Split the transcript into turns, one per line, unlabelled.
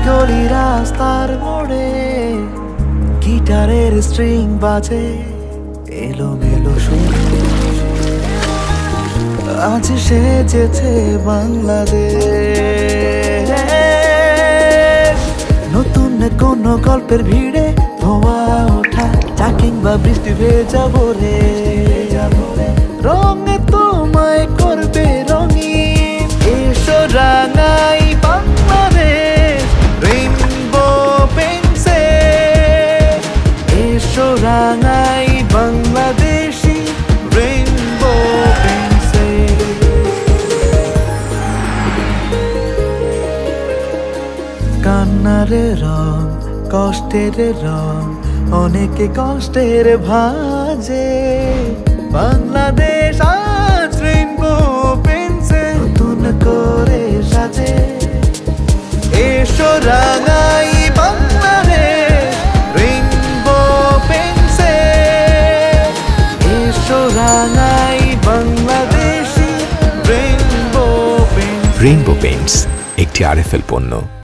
গলি রাস্তার মোড়ে গিটারের স্ট্রিং বাজে এলোমেলো সুরে। আজ সেজেছে বাংলাদেশ নতুন কোন গল্পের ভিড়ে, ধোয়া ওঠা চা কিংবা বৃষ্টি ভেজা ভোরে। রঙে তোমায় করবে রঙিন, এসো রাঙাই বাংলাদেশ রেইনবো পেন্টসে। এসো রাঙাই বাংলাদেশি রেইনবো পেন্টসে। কান্নার রং, কষ্টের রং, অনেকে কষ্টের ভাজে। বাংলাদেশ আজ রেইনবো পেন্টসে নতুন করে সাজে। এসো রাঙাই বাংলাদেশ রেইনবো পেন্টসে। এসো রাঙাই Bangladeshi rainbow paints.
Rainbow paints একটি আরএফএল পণ্য।